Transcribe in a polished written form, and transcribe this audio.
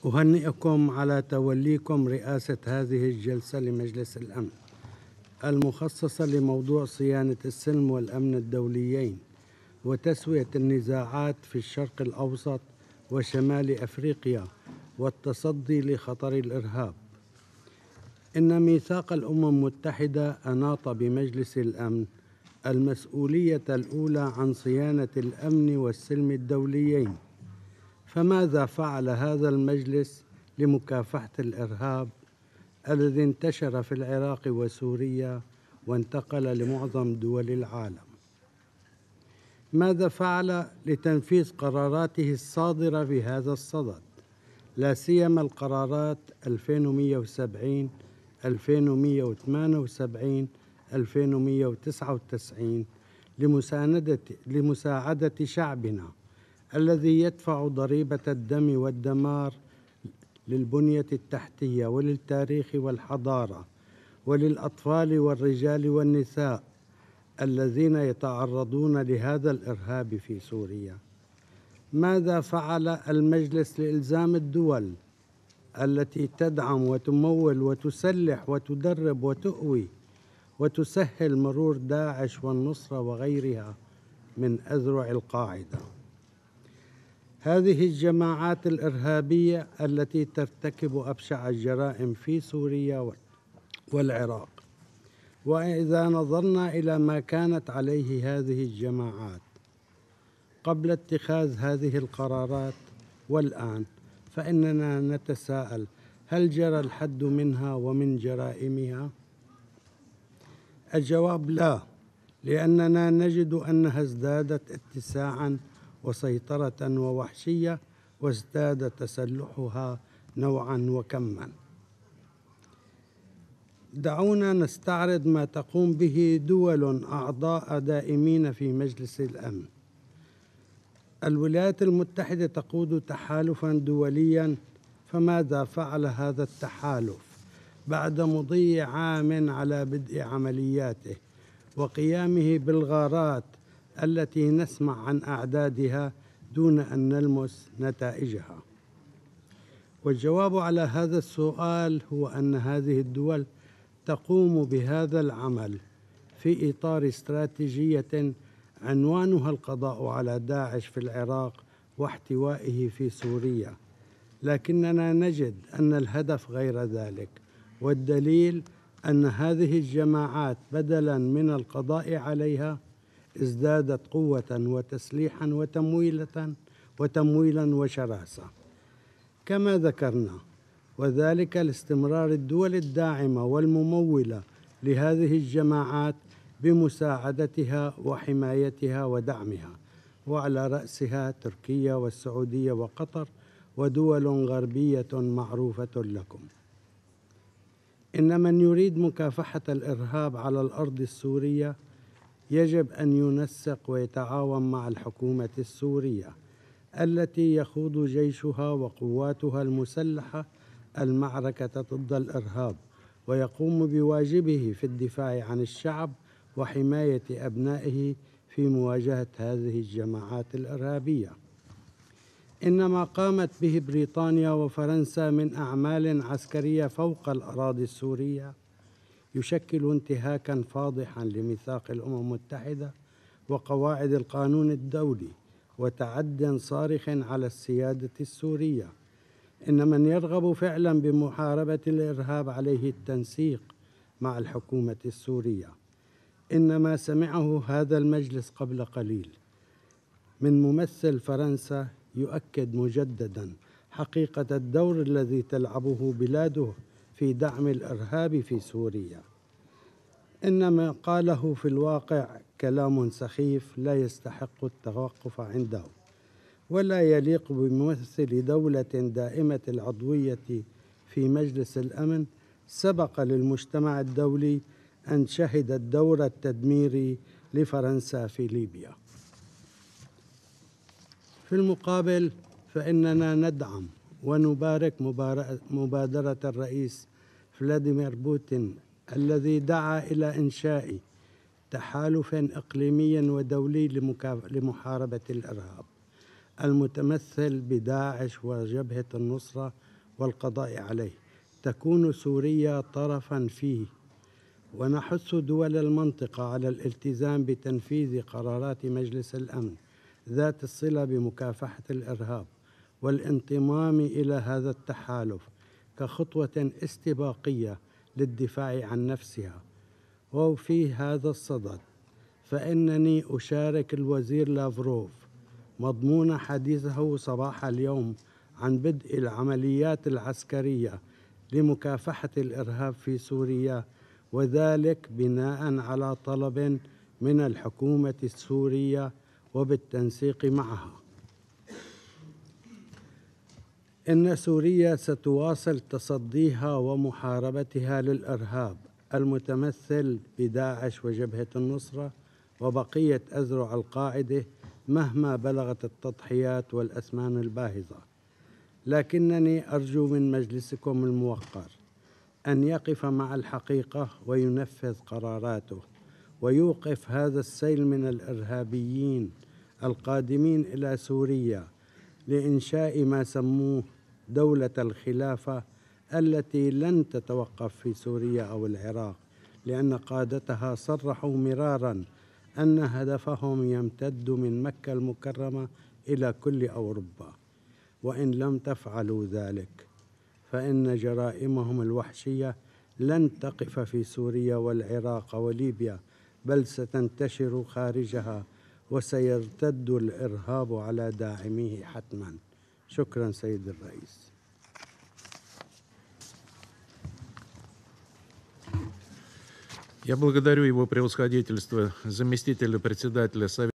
أهنئكم على توليكم رئاسة هذه الجلسة لمجلس الأمن المخصصة لموضوع صيانة السلم والأمن الدوليين وتسوية النزاعات في الشرق الأوسط وشمال أفريقيا والتصدي لخطر الإرهاب. إن ميثاق الأمم المتحدة أناط بمجلس الأمن المسؤولية الأولى عن صيانة الأمن والسلم الدوليين، فماذا فعل هذا المجلس لمكافحة الإرهاب الذي انتشر في العراق وسوريا وانتقل لمعظم دول العالم؟ ماذا فعل لتنفيذ قراراته الصادرة في هذا الصدد، لا سيما القرارات 2170 2178 2199 لمساعدة شعبنا الذي يدفع ضريبة الدم والدمار للبنية التحتية وللتاريخ والحضارة وللأطفال والرجال والنساء الذين يتعرضون لهذا الإرهاب في سوريا؟ ماذا فعل المجلس لإلزام الدول التي تدعم وتمول وتسلح وتدرب وتؤوي وتسهل مرور داعش والنصرة وغيرها من أذرع القاعدة، هذه الجماعات الإرهابية التي ترتكب أبشع الجرائم في سوريا والعراق؟ وإذا نظرنا إلى ما كانت عليه هذه الجماعات قبل اتخاذ هذه القرارات والآن، فإننا نتساءل: هل جرى الحد منها ومن جرائمها؟ الجواب لا، لأننا نجد أنها ازدادت اتساعاً وسيطرة ووحشية، وازداد تسلحها نوعاً وكماً. دعونا نستعرض ما تقوم به دول أعضاء دائمين في مجلس الأمن. الولايات المتحدة تقود تحالفاً دولياً، فماذا فعل هذا التحالف بعد مضي عام على بدء عملياته وقيامه بالغارات التي نسمع عن أعدادها دون أن نلمس نتائجها؟ والجواب على هذا السؤال هو أن هذه الدول تقوم بهذا العمل في إطار استراتيجية عنوانها القضاء على داعش في العراق واحتوائه في سوريا، لكننا نجد أن الهدف غير ذلك، والدليل أن هذه الجماعات بدلاً من القضاء عليها ازدادت قوة وتسليحاً وتمويلاً وشراسة كما ذكرنا، وذلك لاستمرار الدول الداعمة والممولة لهذه الجماعات بمساعدتها وحمايتها ودعمها، وعلى رأسها تركيا والسعودية وقطر ودول غربية معروفة لكم. إن من يريد مكافحة الإرهاب على الأرض السورية يجب أن ينسق ويتعاون مع الحكومة السورية التي يخوض جيشها وقواتها المسلحة المعركة ضد الإرهاب، ويقوم بواجبه في الدفاع عن الشعب وحماية أبنائه في مواجهة هذه الجماعات الإرهابية. إن ما قامت به بريطانيا وفرنسا من أعمال عسكرية فوق الأراضي السورية يشكل انتهاكاً فاضحاً لميثاق الأمم المتحدة وقواعد القانون الدولي، وتعدٍ صارخ على السيادة السورية. إن من يرغب فعلاً بمحاربة الإرهاب عليه التنسيق مع الحكومة السورية. إن ما سمعه هذا المجلس قبل قليل من ممثل فرنسا يؤكد مجدداً حقيقة الدور الذي تلعبه بلاده في دعم الإرهاب في سوريا. إن ما قاله في الواقع كلام سخيف لا يستحق التوقف عنده، ولا يليق بممثل دولة دائمة العضوية في مجلس الأمن سبق للمجتمع الدولي أن شهد الدور التدميري لفرنسا في ليبيا. في المقابل فإننا ندعم ونبارك مبادرة الرئيس فلاديمير بوتين الذي دعا إلى إنشاء تحالف إقليمي ودولي لمحاربة الإرهاب، المتمثل بداعش وجبهة النصرة والقضاء عليه، تكون سوريا طرفاً فيه، ونحث دول المنطقة على الالتزام بتنفيذ قرارات مجلس الأمن ذات الصلة بمكافحة الإرهاب والانضمام إلى هذا التحالف كخطوة استباقية للدفاع عن نفسها. وفي هذا الصدد فإنني أشارك الوزير لافروف مضمون حديثه صباح اليوم عن بدء العمليات العسكرية لمكافحة الإرهاب في سوريا، وذلك بناء على طلب من الحكومة السورية وبالتنسيق معها. إن سوريا ستواصل تصديها ومحاربتها للإرهاب المتمثل بداعش وجبهة النصرة وبقية أذرع القاعدة مهما بلغت التضحيات والأثمان الباهظة. لكنني أرجو من مجلسكم الموقر أن يقف مع الحقيقة وينفذ قراراته، ويوقف هذا السيل من الإرهابيين القادمين إلى سوريا لإنشاء ما سموه دولة الخلافة التي لن تتوقف في سوريا أو العراق، لأن قادتها صرحوا مرارا أن هدفهم يمتد من مكة المكرمة إلى كل أوروبا. وإن لم تفعلوا ذلك فإن جرائمهم الوحشية لن تقف في سوريا والعراق وليبيا، بل ستنتشر خارجها وسيرتد الإرهاب على داعميه حتما. شكرا سيد الرئيس. Я благодарю его превосходительство, заместителя председателя Совета